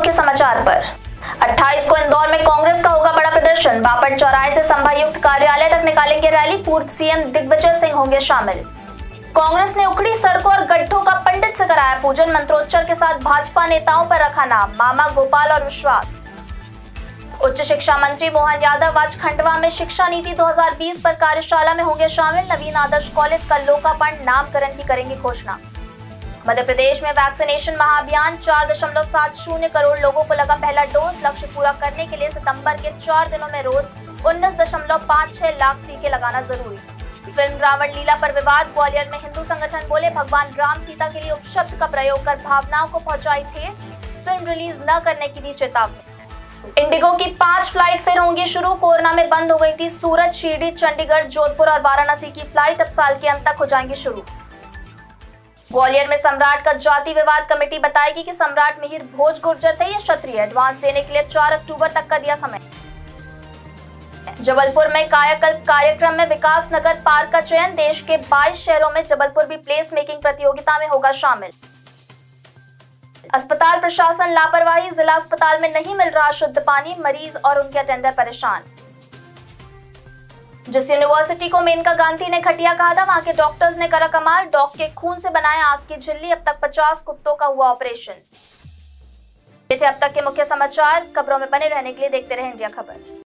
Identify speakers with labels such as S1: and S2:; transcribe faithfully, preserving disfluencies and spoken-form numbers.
S1: मुख्य समाचार पर। अट्ठाईस को इंदौर में कांग्रेस का होगा बड़ा प्रदर्शन। बापट चौराहे से संभायुक्त कार्यालय तक निकालेंगे रैली। पूर्व सीएम दिग्विजय सिंह होंगे शामिल। कांग्रेस ने उखड़ी सड़कों और गड्ढों का पंडित से कराया पूजन। मंत्रोच्चार के साथ भाजपा नेताओं पर रखा नाम मामा, गोपाल और विश्वास। उच्च शिक्षा मंत्री मोहन यादव आज खंडवा में शिक्षा नीति दो हज़ार बीस पर कार्यशाला में होंगे शामिल। नवीन आदर्श कॉलेज का लोकार्पण, नामकरण की करेंगे घोषणा। मध्य प्रदेश में वैक्सीनेशन महाअभियान, चार दशमलव सात शून्य करोड़ लोगों को लगा पहला डोज। लक्ष्य पूरा करने के लिए सितंबर के चार दिनों में रोज उन्नीस दशमलव पाँच छह लाख टीके लगाना जरूरी। फिल्म रावण लीला पर विवाद। ग्वालियर में हिंदू संगठन बोले भगवान राम सीता के लिए उपशब्द का प्रयोग कर भावनाओं को पहुंचाई ठेस। फिल्म रिलीज न करने की दी चेतावनी। इंडिगो की पांच फ्लाइट फिर होंगी शुरू। कोरोना में बंद हो गई थी सूरत, शिरडी, चंडीगढ़, जोधपुर और वाराणसी की फ्लाइट अब साल के अंत तक हो जाएंगी शुरू। ग्वालियर में सम्राट का जाति विवाद कमेटी बताएगी कि सम्राट मिहिर भोज गुर्जर थे या क्षत्रिय। एडवांस देने के लिए चार अक्टूबर तक का दिया समय। जबलपुर में कायाकल्प कार्यक्रम में विकास नगर पार्क का चयन। देश के बाईस शहरों में जबलपुर भी प्लेस मेकिंग प्रतियोगिता में होगा शामिल। अस्पताल प्रशासन लापरवाही। जिला अस्पताल में नहीं मिल रहा शुद्ध पानी। मरीज और उनके अटेंडर परेशान। जिस यूनिवर्सिटी को मेनका गांधी ने घटिया कहा था, वहां के डॉक्टर्स ने करा कमाल। डॉग के खून से बनाए आग की झिल्ली। अब तक पचास कुत्तों का हुआ ऑपरेशन। ये थे अब तक के मुख्य समाचार। खबरों में बने रहने के लिए देखते रहे इंडिया खबर।